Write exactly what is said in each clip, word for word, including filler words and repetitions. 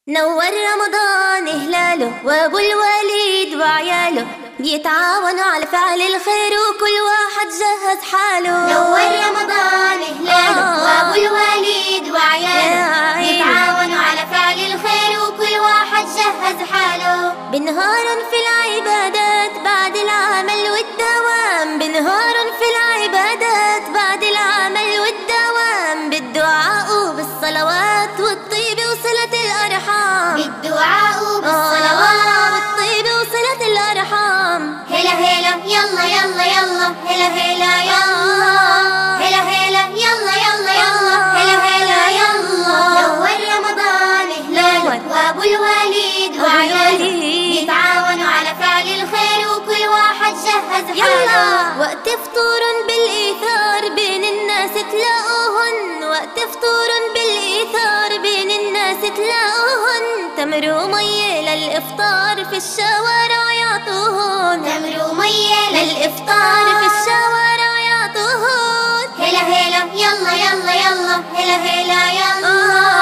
نور رمضان هلاله وابو الوليد وعياله بيتعاونوا على فعل الخير وكل واحد جهز حاله. نور رمضان هلاله وابو الوليد وعياله بيتعاونوا على فعل الخير وكل واحد جهز حاله. بنهار في العبادات بعد العمل والدوام، بنهار في العبادات بعد العمل والدوام، بالدعاء وبالصلوات والطيب وصلة الأرحام، بالدعاء وبالصلوات والطيب وصلة الأرحام. هلا هلا يلا يلا يلا هلا هلا يلا هلا هلا يلا يلا يلا هلا هلا يلا. نور رمضان هلاله وابو الوليد وعياله بيتعاونوا على فعل الخير وكل واحد جهز حاله. وقت فطور بالإيثار بين الناس تلاقوهن، وقت فطور بالإيثار بين الناس تلاقوهن، تمر ومية للإفطار في الشوارع يعطوهن، تمر ومية للإفطار في الشوارع يعطوهن. هلا هلا يلا يلا يلا هلا هلا يلا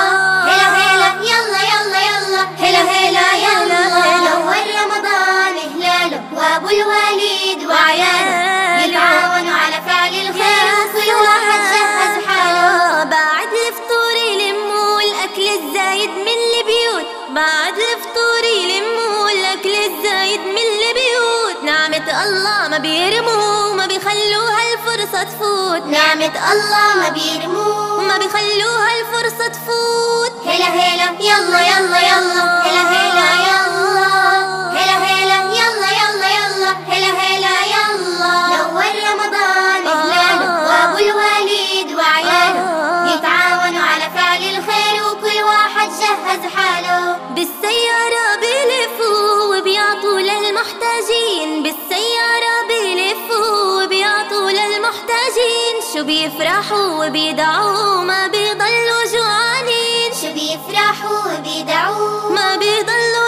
هلا هلا يلا يلا يلا هلا هلا يلا. نور رمضان هلاله وابو الوليد وعياله بيتعاونوا على فعل الخير وكل واحد جهز حاله. بعد الفطور يلموا الأكل الزايد من البيوت، بعد الفطور يلموا الأكل الزايد من البيوت، نعمة الله ما بيرموا ما بيخلوها الفرصة تفوت، نعمة الله ما بيرموا ما بيخلوها الفرصة تفوت. هلا هلا يلا يلا يلا هلا هلا يلا هلا هلا يلا يلا يلا هلا هلا يلا. نور رمضان هلاله وابو الوليد وعياله بيتعاونوا على فعل الخير وكل واحد جهز حاله. بالسيارة بيلفوا وبيعطوا للمحتاجين، بالسيارة بيلفوا وبيعطوا للمحتاجين، شو بيفرحوا وبيدعوا ما بيضلوا جوعانين، شو بيفرحوا وبيدعوا ما بيضلوا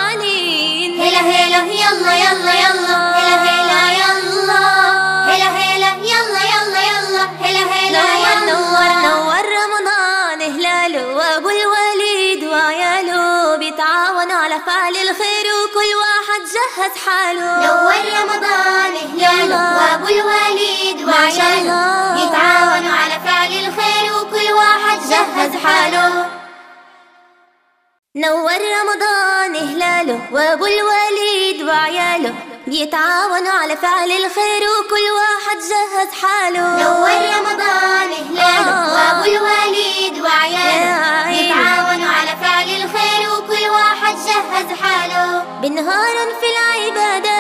جوعانين. هلا هلا يلا يلا يلا هلا هلا يلا هلا هلا يلا يلا يلا هلا هلا نور نور يلا. نور رمضان هلاله وابو الوليد وعياله بيتعاونوا على فعل الخير وكل واحد جهز حاله. نور رمضان هلاله وابو الوليد وعياله بيتعاونوا على فعل الخير وكل واحد جهز حاله. نور رمضان هلاله وابو الوليد وعياله بيتعاونوا على فعل الخير وكل واحد جهز حاله. نور رمضان هلاله وابو الوليد وعياله بيتعاونوا على فعل الخير وكل واحد جهز حاله. بنهار في العبادات